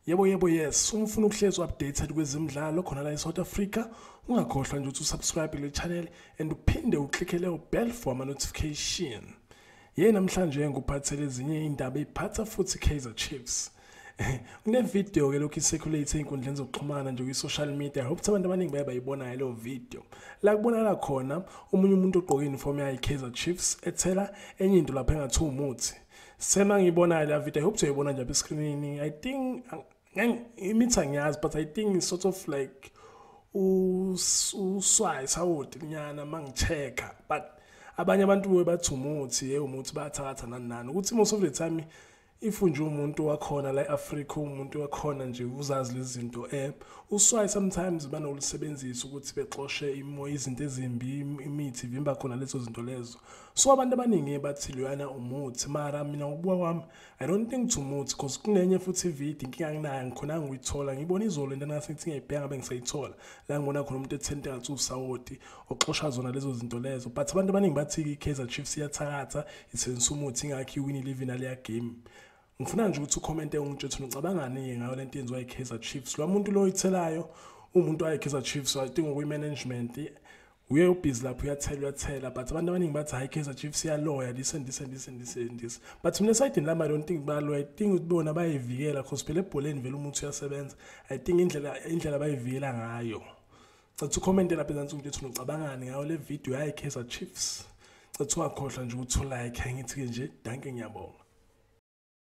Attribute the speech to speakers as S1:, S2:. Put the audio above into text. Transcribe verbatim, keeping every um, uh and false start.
S1: Yebo yebo yes, uma ufuna ukuhlezi updated kwezimidlalo khona la eSouth Africa, ungakhohlwa nje ukuthi usubscribe kule channel and uphinde uklikhe leyo bell for ama notification. Yena namhlanje ngikuphathele ezinye indaba eziphatha futhi Kaizer Chiefs. Kune video ke lokhu isirculate einkundleni zokuxhumana nje kwi-social media. I hope abantu abaningi baye bayibona leyo video. La kubonakala khona umunye umuntu ogqoke uniform ya Kaizer Chiefs ethela enye into lapha engathi umuthi. Sema ngibona la video, I hope uyayibona nje escreenini. I think imitha ngiyazi, but I think it's sort of like uswayi sawoti nyana mangichecka, but abanye abantu bathi umuthi ye umuthi bayathakatha nani nani ukuthi most of the time if unje umuntu wakhona la eAfrica umuntu wakhona nje uzazi lezi zinto eh uswayi sometimes banokusebenzisa ukuthi bexoshe imoya izinto ezimbi imithi vimba khona lezo zinto lezo. So abantu abaningi bathi lwana umuthi, mara mina ukubuka kwami I don't think it's umuthi because kunenye futhi video inkinga nginayo ngikhona ngiyithola ngibona izolo into ngasithi ngiyibheka ngabe ngisayithola la ngibona khona umuntu ethente ngathi usawoti oxosha zona lezo zinto lezo, but abantu abaningi bathi iKaizer Chiefs iyathakatha ithenisa umuthi ngakho iwin eleven leya game. Ngifuna nje ukuthi ucommente ungitshela ucabangani ngayo lento yenziwa iKaizer Chiefs. Lo muntu lo oyithelayo umuntu wa iKaizer Chiefs I think ngokuyi management uye ubusy lapho uyathela uyathela, but abantu abaningi bathi hayi iKaizer Chiefs iyaloya listen listen listen listen this, but mina side lami I don't think baloya. I think ubona bayivikela because phela ebholeni vele umuntu uyasebenza. I think indlela indlela bayivikela ngayo. Cathi ucommente lapha ezansi ungitshela ucabangani ngayo le video ya iKaizer Chiefs. Cathi ungakhohlwa nje ukuthi ulike ngithi nje danke ngiyabonga.